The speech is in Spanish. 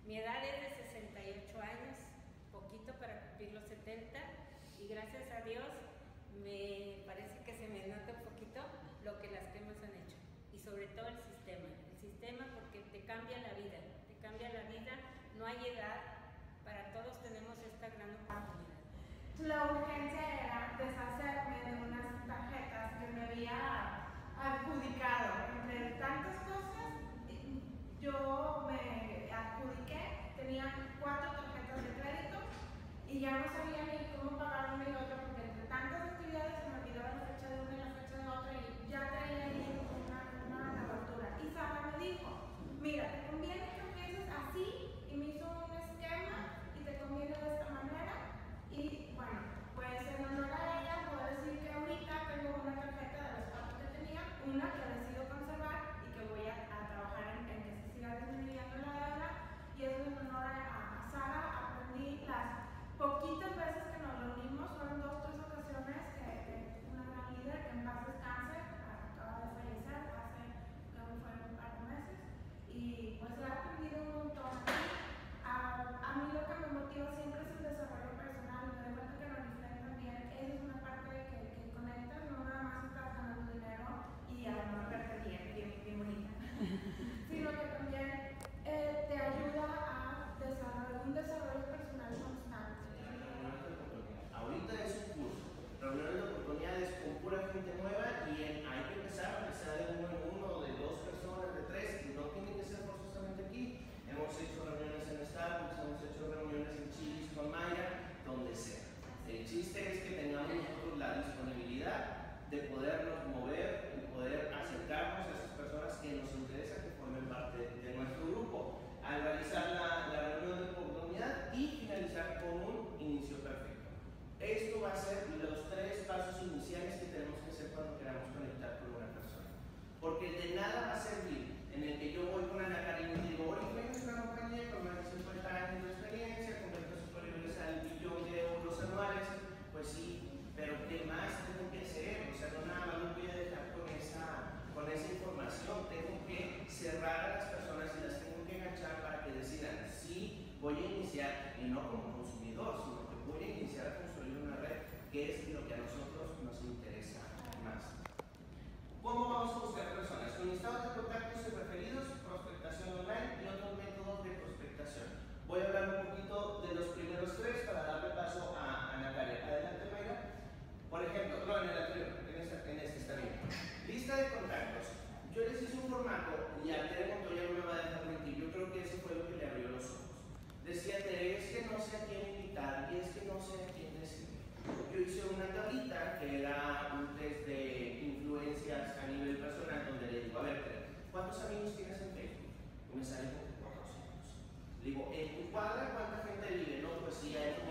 Mi edad es de 68 años, poquito para cumplir los 70, y gracias a Dios me parece que se me nota un poquito lo que las cremas han hecho, y sobre todo el sistema porque te cambia la vida, no hay edad, para todos tenemos esta gran oportunidad. La urgencia era deshacerme de unas tarjetas que me había adjudicado. Entre tantas cosas, yo me adjudiqué, tenía 4 tarjetas de crédito y ya no sabía ni cómo pagar una y otra porque entre tantas actividades se me olvidaba la fecha de una y la fecha de otra y ya traía ahí una abertura. Y Sara me dijo, mira, te conviene que empieces así, y me hizo un esquema y te conviene de esta manera. Y bueno, pues en honor a ella puedo decir que ahorita tengo una tarjeta de las 4 que tenía, una que decido conservar y que voy a trabajar en que se siga disminuyendo la deuda, y eso en honor a Sara. Aprendí las poquitas veces que nos reunimos, fueron 2 o 3 ocasiones, que una gran líder que en paz descanse, acaba de fallecer hace, creo que fueron un par de meses, y pues he aprendido un montón. A mí lo que me motiva siempre es el desarrollo personal, y me doy cuenta que en Oriflame también esa es una parte que conectas, no nada más estás ganando dinero y además verte bien bonita, sino que también te ayuda a desarrollar un desarrollo personal constante. Ahorita es un curso, reuniones de oportunidades con pura gente nueva, y hay que empezar, aunque sea de 1 en 1, de 2 personas, de 3, y no tiene que ser forzosamente aquí. Hemos hecho reuniones en Starbucks, hemos hecho reuniones en Chili's con Mayra, donde sea. El chiste es que tengamos nosotros la disponibilidad de podernos mover y poder acercarnos a esas personas que nos interesa que formen parte de nuestro grupo, al realizar la reunión de oportunidad y finalizar con un inicio perfecto. Esto va a ser los 3 pasos iniciales que tenemos que hacer cuando queramos conectar con una persona. Porque de nada va a servir en el que yo voy con Ana Karina y digo, Oriflame es una compañía con más de 50 años de experiencia, con ventas superiores al $1.000.000 anuales. Pues sí, pero ¿qué más tengo que hacer? O sea, no nada más me voy a dejar con esa información. Tengo que cerrar a las personas y las tengo que enganchar para que decidan si voy a iniciar, y no como consumidor, sino que voy a iniciar a construir una red, que es lo que a nosotros nos interesa más. ¿Cómo vamos a buscar personas? Con listados de contactos y referidos, prospectación online y otros métodos de prospectación. Voy a hablar un poquito de los primeros 3 para darle paso a Ana Karen. Adelante, Mayra. Por ejemplo, no, en el anterior, en este está bien. Lista de contactos. Yo les hice un formato y a Tere Montoya no me va a dejar mentir. Yo creo que eso fue lo que le abrió los ojos. Decía Tere, es que no sé a quién invitar y es que no sé a quién decir. Yo hice una tablita que era un test de influencias a nivel personal, donde le digo, a ver, Tere, ¿cuántos amigos tienes en Facebook? Y me sale como 400. Le digo, ¿en tu cuadra cuánta gente vive? No, pues sí, hay